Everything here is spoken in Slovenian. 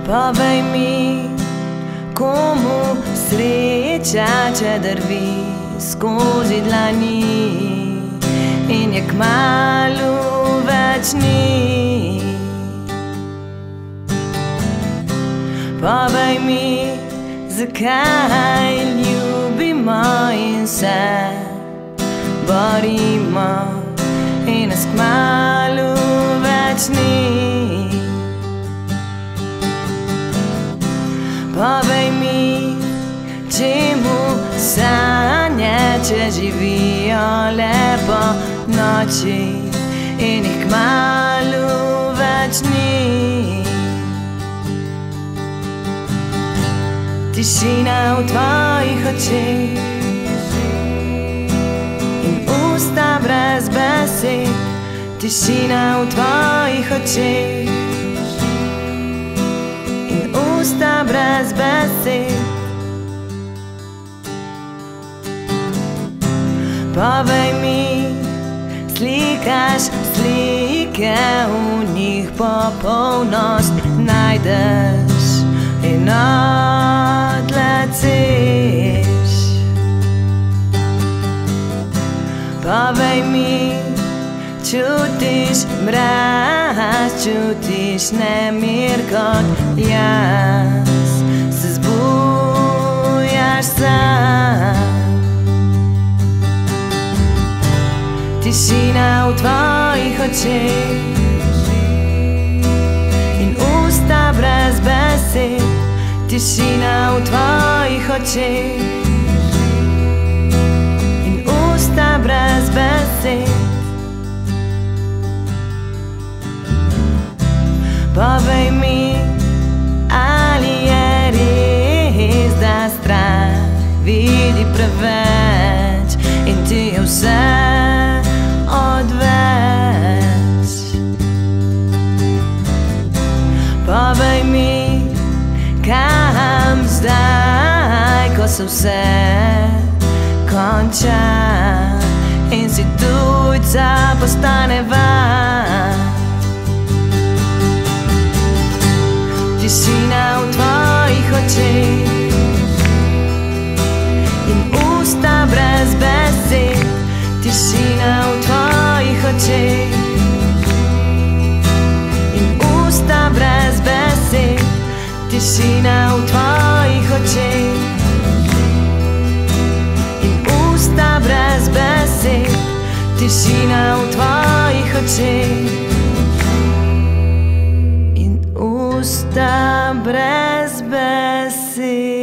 Povej mi, komu sreča, če drvi skozi dlani in je kmalu več ni. Povej mi, zakaj ljubimo in se borimo in nas kmalu več ni. Povej mi, čemu sanje, če živijo lepo noči in jih kmalu več ni. Tišina v tvojih očeh in usta brez besed. Tišina v tvojih očeh in usta brez besed. Povej mi, slikaš slike, v njih popolnost najdeš in odleciš. Povej mi, čutiš mraz, čutiš nemir kot jaz, se zbujaš sam. Tišina v tvojih očeh in usta brez besed. Tišina v tvojih očeh in usta brez besed. Povej mi, ali je res, da strah vidi preveč in ti je vse odveč. Povej mi, kam zdaj, ko se vse konča in si tujca postaneva. Tišina v tvojih očeh in usta brez besed. Tišina v tvojih očeh in usta brez besed. Tišina v tvojih očeh in usta brez besed. Tišina v tvojih očeh in usta brez besed.